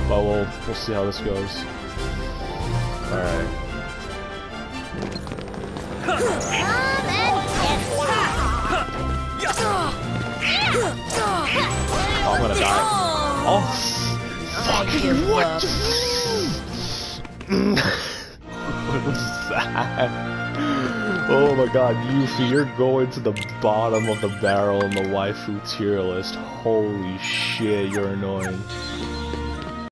But we'll see how this goes. Alright. Oh, I'm gonna die. Oh, fucking what? What was that? Oh my god, Yuffie, you're going to the bottom of the barrel in the waifu tier list. Holy shit, you're annoying.